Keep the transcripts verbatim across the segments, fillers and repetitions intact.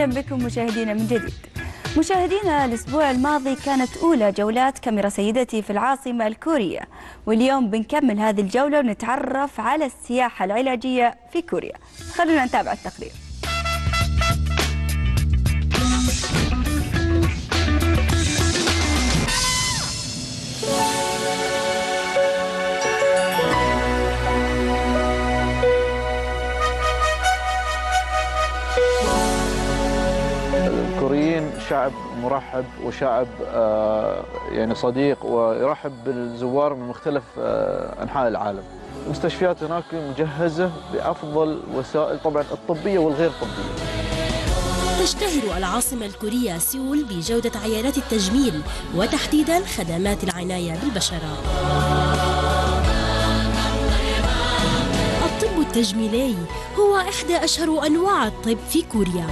أهلا بكم مشاهدينا من جديد. مشاهدينا، الأسبوع الماضي كانت أولى جولات كاميرا سيدتي في العاصمة الكورية، واليوم بنكمل هذه الجولة ونتعرف على السياحة العلاجية في كوريا. خلونا نتابع التقرير. الكوريين شعب مرحب وشعب يعني صديق، ويرحب بالزوار من مختلف أنحاء العالم. المستشفيات هناك مجهزة بأفضل وسائل طبعا الطبية والغير طبية. تشتهر العاصمة الكورية سيول بجودة عيادات التجميل وتحديدا خدمات العناية بالبشرة. الطب التجميلي هو إحدى أشهر أنواع الطب في كوريا.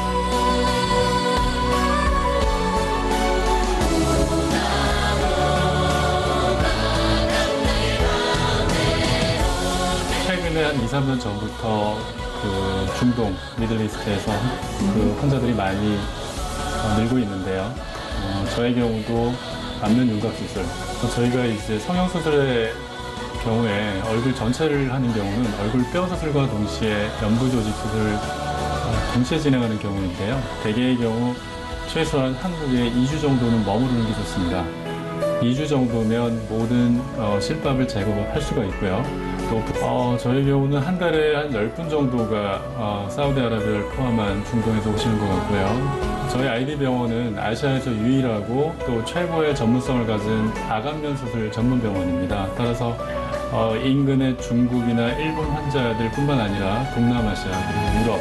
최근에 한 이, 삼 년 전부터 그 중동, 미들리스트에서 그 환자들이 많이 늘고 있는데요. 어, 저의 경우도 안면 윤곽 수술. 저희가 이제 성형 수술의 경우에 얼굴 전체를 하는 경우는 얼굴 뼈 수술과 동시에 연부 조직 수술을 동시에 진행하는 경우인데요. 대개의 경우 최소한 한국에 이 주 정도는 머무르는 게 좋습니다. 이 주 정도면 모든 어, 실밥을 제거할 수가 있고요. 또 어, 저희 경우는 한 달에 한 열 분 정도가 어, 사우디아라비아를 포함한 중동에서 오시는 것 같고요. 저희 아이디 병원은 아시아에서 유일하고 또 최고의 전문성을 가진 아간면 수술 전문 병원입니다. 따라서 어, 인근의 중국이나 일본 환자들뿐만 아니라 동남아시아 그리고 유럽,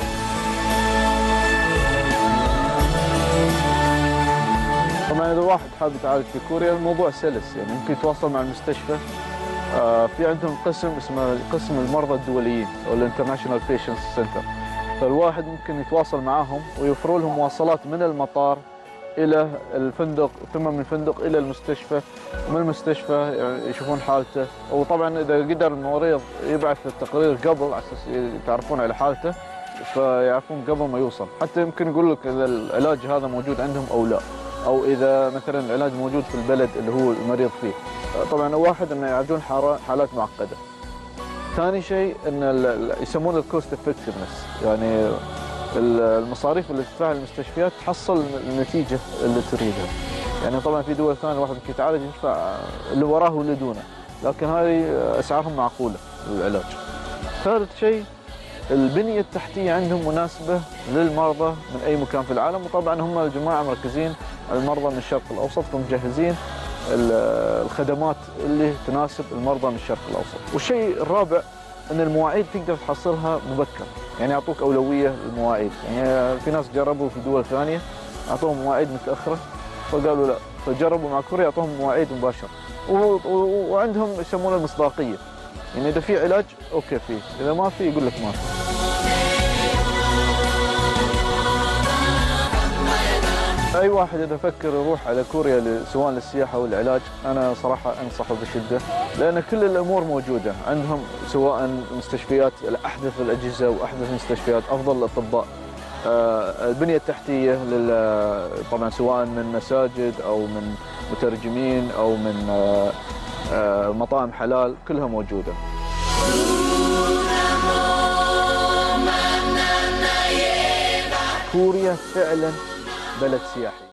طبعا إذا واحد حاب يتعالج في كوريا الموضوع سلس، يعني ممكن يتواصل مع المستشفى. آه في عندهم قسم اسمه قسم المرضى الدوليين أو الانترناشونال بيشنتس سنتر، فالواحد ممكن يتواصل معهم ويوفروا لهم مواصلات من المطار إلى الفندق، ثم من الفندق إلى المستشفى، ومن المستشفى يعني يشوفون حالته. وطبعا إذا قدر الممرض يبعث التقرير قبل على أساس يتعرفون على حالته، فيعرفون قبل ما يوصل. حتى يمكن يقول لك إذا العلاج هذا موجود عندهم أو لا، أو إذا مثلا العلاج موجود في البلد اللي هو المريض فيه. طبعا واحد إنه يعالجون حالات معقدة. ثاني شيء إن يسمونه الكوست افكتفنس، يعني المصاريف اللي تدفعها المستشفيات تحصل النتيجة اللي تريدها. يعني طبعا في دول ثانية الواحد ممكن يتعالج يدفع اللي وراه واللي دونه، لكن هذه أسعارهم معقولة للعلاج. ثالث شيء البنية التحتية عندهم مناسبة للمرضى من أي مكان في العالم، وطبعا هم الجماعة مركزين على المرضى من الشرق الأوسط، ومجهزين الخدمات اللي تناسب المرضى من الشرق الأوسط. والشيء الرابع أن المواعيد تقدر تحصلها مبكر، يعني يعطوك أولوية للمواعيد. يعني في ناس جربوا في دول ثانية أعطوهم مواعيد متأخرة فقالوا لا، فجربوا مع كوريا أعطوهم مواعيد مباشرة. وعندهم يسمونه المصداقية، يعني إذا في علاج أوكي فيه، إذا ما في يقول لك ما في. أي واحد إذا فكر يروح على كوريا سواء للسياحة أو العلاج، أنا صراحة أنصحه بشدة، لأن كل الأمور موجودة عندهم، سواء مستشفيات أحدث الأجهزة وأحدث المستشفيات، أفضل الأطباء، البنية التحتية طبعا سواء من مساجد أو من مترجمين أو من مطاعم حلال، كلها موجودة. كوريا فعلا بلد سياحي.